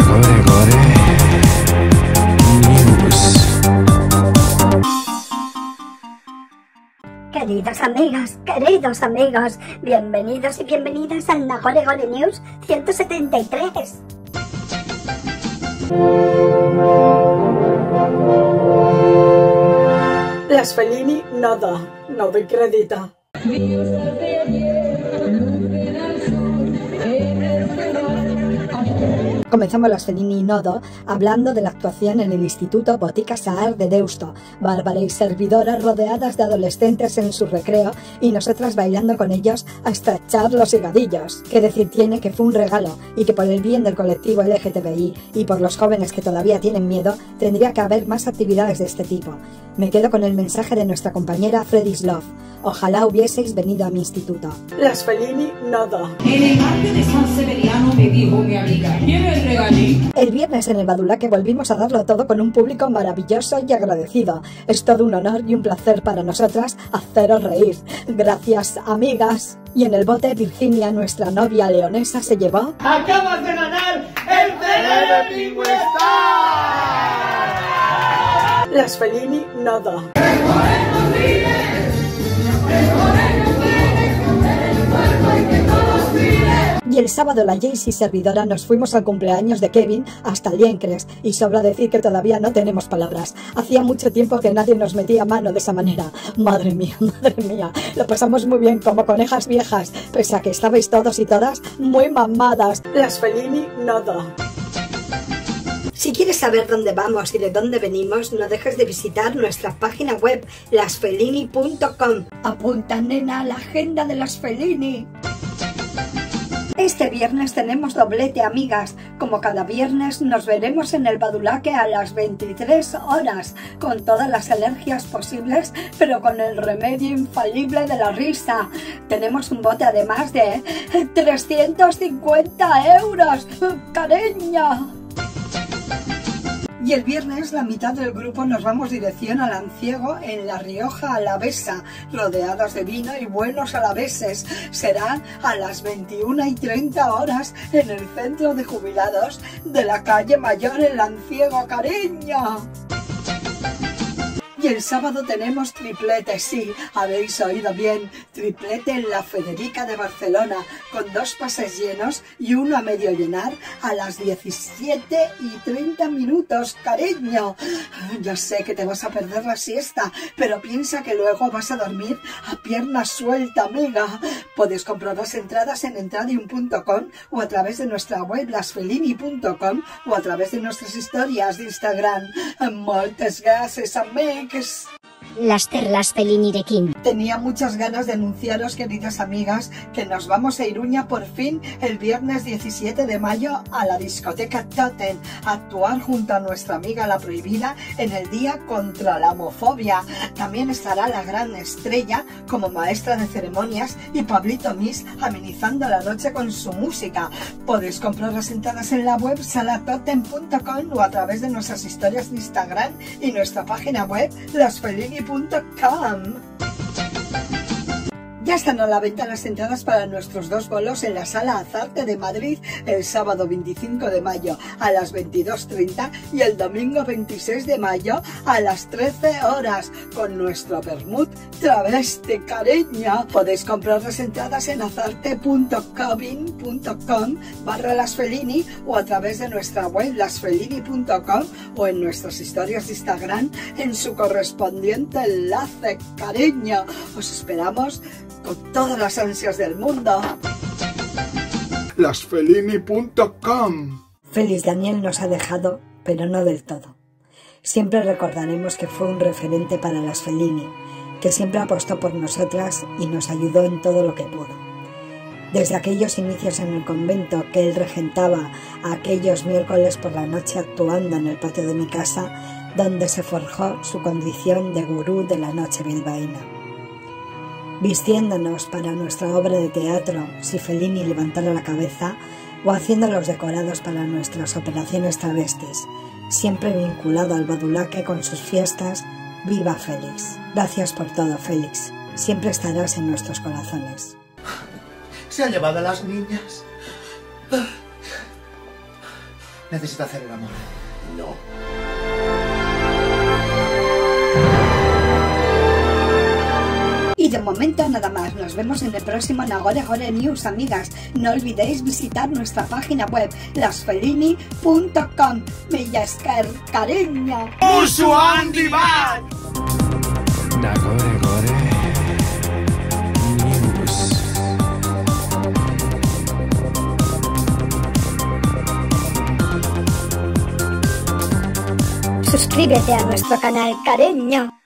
Gore Gore News. Queridos amigos, bienvenidos y bienvenidas al Nagore Gore News 173. Las Fellini nada, no doy crédito. Comenzamos las Fellini Nodo hablando de la actuación en el Instituto Botica Saar de Deusto. Bárbara y servidora rodeadas de adolescentes en su recreo y nosotras bailando con ellos hasta echar los higadillos. Qué decir tiene que fue un regalo y que por el bien del colectivo LGTBI y por los jóvenes que todavía tienen miedo, tendría que haber más actividades de este tipo. Me quedo con el mensaje de nuestra compañera Freddy's Love. Ojalá hubieseis venido a mi instituto. Las Fellini nada. En el martes de San Severiano me dijo mi amiga, ¿quieres regalí? El viernes en el Badulaque volvimos a darlo todo con un público maravilloso y agradecido. Es todo un honor y un placer para nosotras haceros reír. Gracias, amigas. Y en el bote Virginia, nuestra novia leonesa, se llevó... ¡Acabas de ganar el CD de Pingüe Star! Las Fellini nada. Y el sábado la Jace y servidora nos fuimos al cumpleaños de Kevin hasta Liencres y sobra decir que todavía no tenemos palabras. Hacía mucho tiempo que nadie nos metía mano de esa manera. Madre mía, lo pasamos muy bien como conejas viejas, pese a que estabais todos y todas muy mamadas. Las Fellini nada. Si quieres saber dónde vamos y de dónde venimos, no dejes de visitar nuestra página web, lasfellini.com. Apunta, nena, a la agenda de las Fellini. Este viernes tenemos doblete, amigas. Como cada viernes nos veremos en el Badulaque a las 23 horas, con todas las alergias posibles, pero con el remedio infalible de la risa. Tenemos un bote además de 350 euros. ¡Cariño! Y el viernes la mitad del grupo nos vamos dirección a Lanciego en La Rioja Alavesa, rodeados de vino y buenos alaveses. Será a las 21:30 horas en el centro de jubilados de la calle Mayor en Lanciego, cariño. Y el sábado tenemos triplete, sí, habéis oído bien, triplete en la Federica de Barcelona, con 2 pases llenos y uno a medio llenar a las 17:30, cariño. Ya sé que te vas a perder la siesta, pero piensa que luego vas a dormir a pierna suelta, amiga. Puedes comprar las entradas en entradium.com o a través de nuestra web lasfellini.com o a través de nuestras historias de Instagram. Moltes gràcies, amics. Las Fellini de King. Tenía muchas ganas de anunciaros, queridas amigas, que nos vamos a Iruña por fin el viernes 17 de mayo a la discoteca Totem a actuar junto a nuestra amiga La Prohibida en el Día contra la Homofobia. También estará la gran estrella como maestra de ceremonias y Pablito Miss amenizando la noche con su música. Podéis comprar las entradas en la web salatotem.com o a través de nuestras historias de Instagram y nuestra página web lasfellini.com. Ya están a la venta las entradas para nuestros 2 bolos en la Sala Azarte de Madrid el sábado 25 de mayo a las 22:30 y el domingo 26 de mayo a las 13 horas con nuestro vermut travesti, cariño. Podéis comprar las entradas en azarte.cobin.com/lasfellini o a través de nuestra web lasfellini.com o en nuestras historias de Instagram en su correspondiente enlace, cariño. Os esperamos con todas las ansias del mundo. Lasfellini.com. Félix Daniel nos ha dejado, pero no del todo. Siempre recordaremos que fue un referente para las Fellini, que siempre apostó por nosotras y nos ayudó en todo lo que pudo. Desde aquellos inicios en el convento que él regentaba a aquellos miércoles por la noche actuando en el patio de mi casa, donde se forjó su condición de gurú de la noche bilbaína. Vistiéndonos para nuestra obra de teatro Si Fellini levantara la cabeza o haciendo los decorados para nuestras operaciones travestis, siempre vinculado al Badulaque con sus fiestas. ¡Viva Félix! Gracias por todo, Félix. Siempre estarás en nuestros corazones. Se ha llevado a las niñas. necesita hacer el amor. No. Y de momento nada más, nos vemos en el próximo Nagore Gore News, amigas. No olvidéis visitar nuestra página web, lasfelini.com. Mellasker, cariño. Musu Andy Bad. Nagore Gore News. Suscríbete a nuestro canal, cariño.